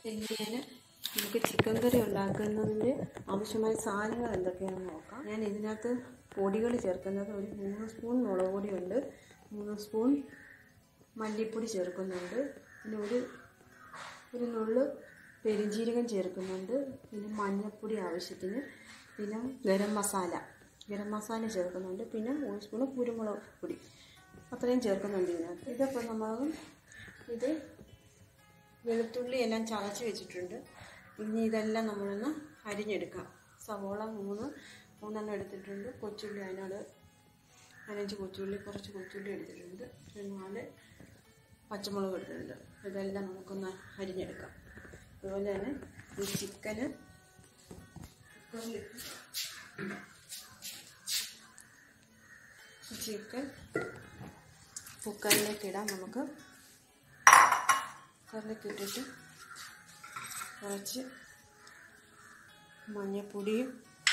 എങ്ങനെ നമുക്ക് ചിക്കൻ കറി ഉണ്ടാക്കുന്നതിൻ്റെ ആവശ്യമായ സാധനങ്ങൾ എന്തൊക്കെയാണെന്ന് നോക്കാം. ഞാൻ ഇതിനകത്ത് പൊടികൾ ചേർക്കുന്നത് ഒരു 3 സ്പൂൺ മുളക് പൊടിയുണ്ട്, 3 സ്പൂൺ മല്ലിപ്പൊടി ചേർക്കുന്നുണ്ട്, പിന്നെ ഒരു നുള്ളു പെരുംജീരകം ചേർക്കുന്നുണ്ട്, പിന്നെ മഞ്ഞൾപ്പൊടി ആവശ്യത്തിന്, പിന്നെ ഗരം മസാല ചേർക്കുന്നുണ്ട്, പിന്നെ 1 സ്പൂൺ കുരുമുളക് പൊടി അത്രയും ചേർക്കുന്നുണ്ട് ഇതിനകത്ത്. ഇതപ്പോൾ നമ്മൾ ഇത് വെളുത്തുള്ളി എല്ലാം ചതച്ച് വെച്ചിട്ടുണ്ട്. ഇനി ഇതെല്ലാം നമ്മളൊന്ന് അരിഞ്ഞെടുക്കാം. സവോള 3 എടുത്തിട്ടുണ്ട്, കൊച്ചുള്ളി അതിനോട് 5 കൊച്ചുള്ളി, കുറച്ച് കൊച്ചുള്ളി എടുത്തിട്ടുണ്ട്, 4 പച്ചമുളക് എടുത്തിട്ടുണ്ട്. ഇതെല്ലാം നമുക്കൊന്ന് അരിഞ്ഞെടുക്കാം. അതുപോലെ തന്നെ ഈ ചിക്കൻ കുക്കറിലേക്ക് ഇടാം. നമുക്ക് കുക്കറിലേക്ക് ഇട്ടിട്ട് കുറച്ച് മഞ്ഞൾപ്പൊടിയും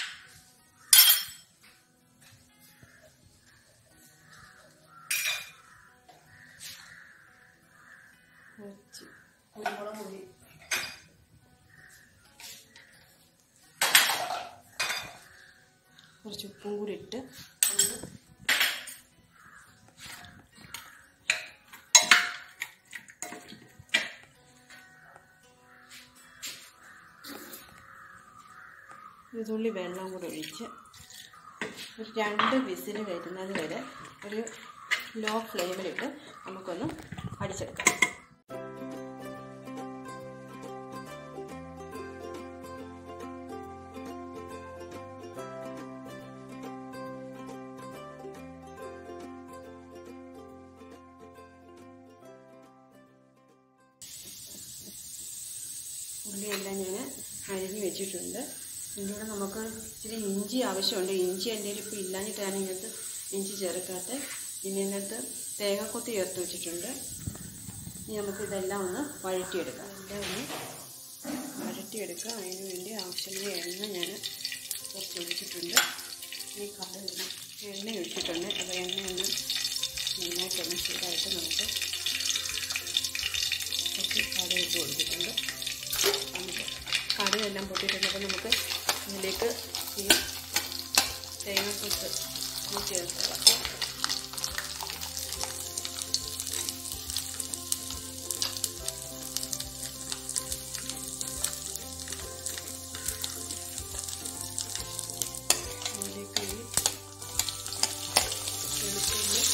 കുറച്ച് കുരുമുളക് പൊടി, കുറച്ച് ഉപ്പും കൂടി ഇട്ട് ഒരു തുള്ളി വെള്ളം കൂടി ഒഴിച്ച് ഒരു 2 വിസിൽ വരുന്നത് വരെ ഒരു ലോ ഫ്ലെയിമിലിട്ട് നമുക്കൊന്ന് അടിച്ചെടുക്കാം. ഉള്ളിയെല്ലാം ഞാൻ അരിഞ്ഞ് വെച്ചിട്ടുണ്ട്. ഇതിലൂടെ നമുക്ക് ഇച്ചിരി ഇഞ്ചി ആവശ്യമുണ്ട്. ഇഞ്ചി എൻ്റെ ഇപ്പോൾ ഇല്ലാഞ്ഞിട്ടാണ് ഇതിനകത്ത് ഇഞ്ചി ചേർക്കാത്ത. പിന്നെ ഇതിനകത്ത് തേങ്ങക്കൊത്ത് ചേർത്ത് വെച്ചിട്ടുണ്ട്. ഇനി നമുക്കിതെല്ലാം ഒന്ന് വഴറ്റിയെടുക്കാം. എല്ലാം ഒന്ന് വഴറ്റിയെടുക്കാം. അതിന് വേണ്ടി ആവശ്യമായ എണ്ണ ഞാൻ കുറച്ച് ഒഴിച്ചിട്ടുണ്ട്. ഈ എണ്ണ ഒഴിച്ചിട്ടുണ്ട്. അപ്പോൾ എണ്ണ ഒന്ന് നന്നായിട്ടൊന്ന് ചൂടായിട്ട് നമുക്ക് കുറച്ച് കടുക് കൊടുത്തിട്ടുണ്ട്. കടുകെല്ലാം പൊട്ടിയിട്ടുള്ളപ്പോൾ നമുക്ക് ഇതിലേക്ക് ഈ തേങ്ങക്കൊത്ത് ചേർക്കാം. അതിലേക്ക് ഈ വെളുത്തുള്ളി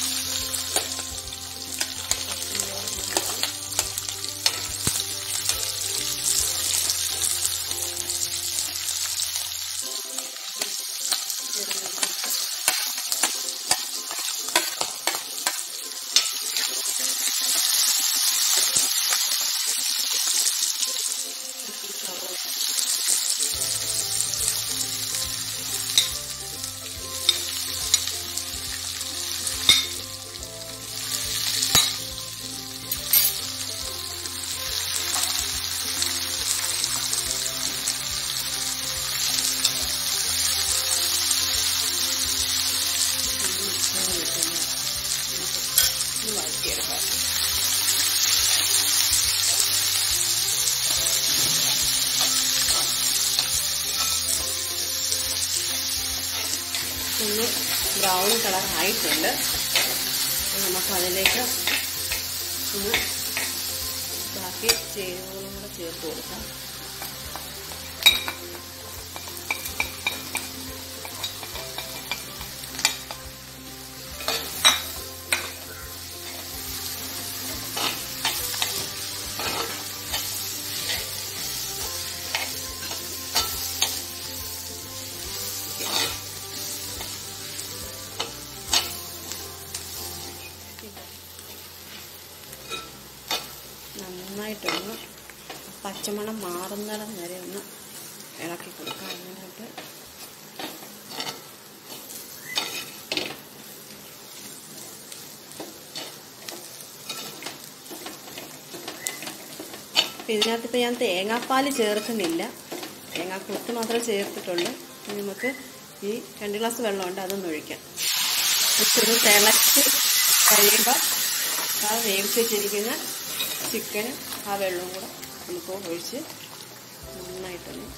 ഒന്ന് ബ്രൗൺ കളർ ആയിട്ടുണ്ട്. നമുക്ക് അതിലേക്ക് ഒന്ന് ബാക്കി ചേരുവകളും കൂടെ ചേർത്ത് കൊടുക്കാം. നന്നായിട്ടൊന്ന് പച്ചമണം മാറുന്നിടം വരെ ഒന്ന് ഇളക്കി കൊടുക്കാം. അതിനായിട്ട് ഇതിനകത്തിപ്പോൾ ഞാൻ തേങ്ങാപ്പാൽ ചേർക്കുന്നില്ല, തേങ്ങാക്കൊത്ത് മാത്രമേ ചേർത്തിട്ടുള്ളൂ. നമുക്ക് ഈ 2 ഗ്ലാസ് വെള്ളമുണ്ട്, അതൊന്ന് ഒഴിക്കാം. ഇച്ചിരി തിളച്ച് കഴിയുമ്പോൾ ആ വേവിച്ച് വെച്ചിരിക്കുന്ന ചിക്കനും ആ വെള്ളവും കൂടെ നമുക്കോട് ഒഴിച്ച് നന്നായിട്ടൊന്നും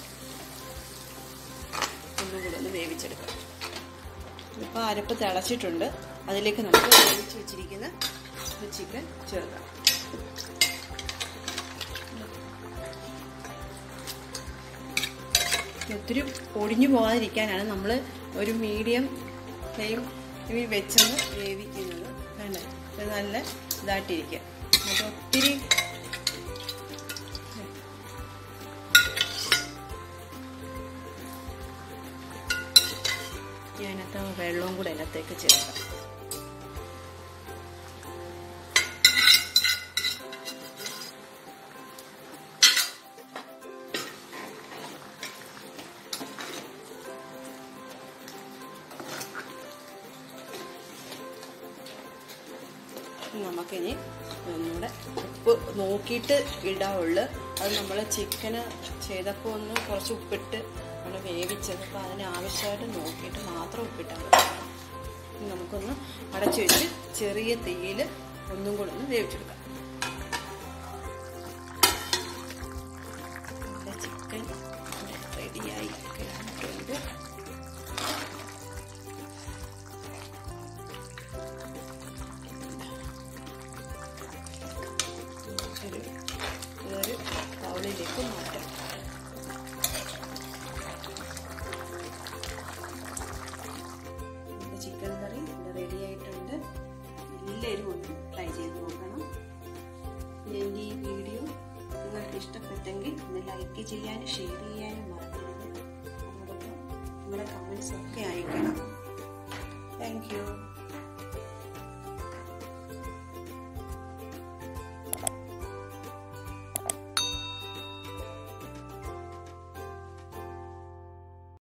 കൂടെ ഒന്ന് വേവിച്ചെടുക്കാം. ഇപ്പോൾ അരപ്പ് തിളച്ചിട്ടുണ്ട്. അതിലേക്ക് നമുക്ക് വേവിച്ച് വെച്ചിരിക്കുന്ന ചിക്കൻ ചേർക്കാം. ഒത്തിരി പൊടിഞ്ഞു പോകാതിരിക്കാനാണ് നമ്മൾ ഒരു മീഡിയം ഫ്ലെയിം വെച്ചൊന്ന് വേവിക്കുന്നത്. വേണ്ടേ, ഇത് നല്ല ഇതായിട്ടിരിക്കുക. അപ്പോൾ ഒത്തിരി ഞാനകത്ത് വെള്ളവും കൂടെ അതിനകത്തേക്ക് ചേർക്കാം. നമുക്കിനി ഒന്നുകൂടെ ഉപ്പ് നോക്കിയിട്ട് ഇടാവുള്ളൂ. അത് നമ്മൾ ചിക്കന് ചെയ്തപ്പോൾ ഒന്ന് കുറച്ച് ഉപ്പിട്ട് നമ്മൾ വേവിച്ചത്. അപ്പോൾ അതിന് ആവശ്യമായിട്ട് നോക്കിയിട്ട് മാത്രം ഉപ്പിട്ടാൽ മതി. നമുക്കൊന്ന് അടച്ചു വെച്ച് ചെറിയ തീയിൽ ഒന്നും കൂടെ ഒന്ന് വേവിച്ചെടുക്കാം. നമ്മുടെ ചിക്കൻ റെഡിയായി കഴിഞ്ഞിട്ടുണ്ട്. ഇതൊരു ബൗളിലേക്ക് മാറ്റാം. ചിക്കൻ കറി ഇവിടെ റെഡി ആയിട്ടുണ്ട്. എല്ലാവരും ഒന്ന് ട്രൈ ചെയ്ത് നോക്കണം. എൻ്റെ ഈ വീഡിയോ നിങ്ങൾക്ക് ഇഷ്ടപ്പെട്ടെങ്കിൽ ഒന്ന് ലൈക്ക് ചെയ്യാനും ഷെയർ ചെയ്യാനും മറക്കരുത്. അതോടൊപ്പം നിങ്ങളുടെ കമൻസ് ഒക്കെ അയക്കണം. Thank U.